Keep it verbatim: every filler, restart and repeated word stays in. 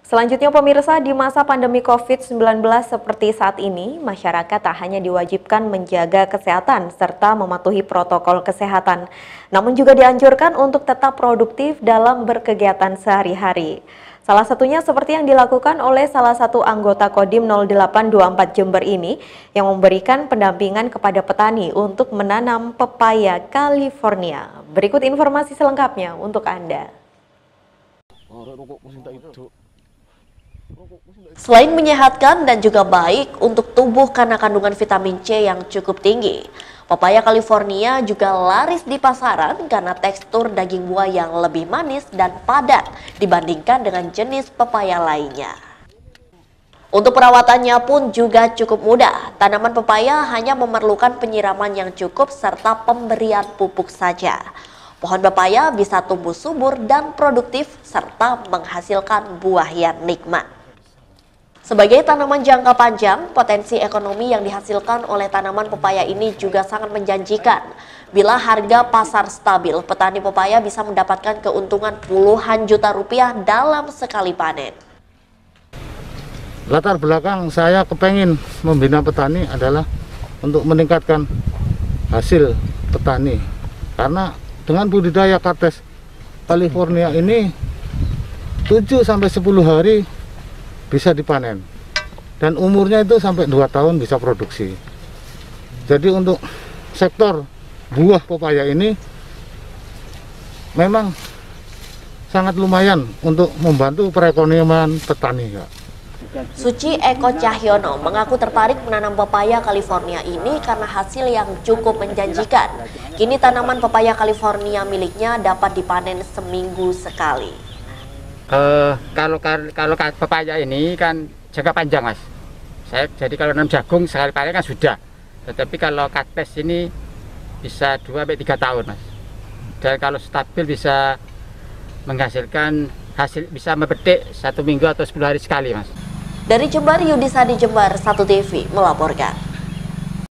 Selanjutnya pemirsa, di masa pandemi covid sembilan belas seperti saat ini, masyarakat tak hanya diwajibkan menjaga kesehatan serta mematuhi protokol kesehatan, namun juga dianjurkan untuk tetap produktif dalam berkegiatan sehari-hari. Salah satunya seperti yang dilakukan oleh salah satu anggota Kodim nol delapan dua empat Jember ini yang memberikan pendampingan kepada petani untuk menanam pepaya California. Berikut informasi selengkapnya untuk Anda. Selain menyehatkan dan juga baik untuk tubuh karena kandungan vitamin C yang cukup tinggi, pepaya California juga laris di pasaran karena tekstur daging buah yang lebih manis dan padat dibandingkan dengan jenis pepaya lainnya. Untuk perawatannya pun juga cukup mudah. Tanaman pepaya hanya memerlukan penyiraman yang cukup serta pemberian pupuk saja. Pohon pepaya bisa tumbuh subur dan produktif serta menghasilkan buah yang nikmat. Sebagai tanaman jangka panjang, potensi ekonomi yang dihasilkan oleh tanaman pepaya ini juga sangat menjanjikan. Bila harga pasar stabil, petani pepaya bisa mendapatkan keuntungan puluhan juta rupiah dalam sekali panen. Latar belakang saya kepengen membina petani adalah untuk meningkatkan hasil petani. Karena dengan budidaya Kartes California ini tujuh sampai sepuluh hari bisa dipanen, dan umurnya itu sampai dua tahun bisa produksi. Jadi untuk sektor buah pepaya ini memang sangat lumayan untuk membantu perekonomian petani. Suci Eko Cahyono mengaku tertarik menanam pepaya California ini karena hasil yang cukup menjanjikan. Kini tanaman pepaya California miliknya dapat dipanen seminggu sekali. Uh, kalau kalau pepaya ini kan jangka panjang, Mas. Saya jadi kalau nanam jagung sekali panen kan sudah. Tetapi kalau Kartes ini bisa dua sampai tiga tahun, Mas. Dan kalau stabil bisa menghasilkan hasil, bisa memetik satu minggu atau sepuluh hari sekali, Mas. Dari Jember, Yudisadi Jember, satu T V melaporkan.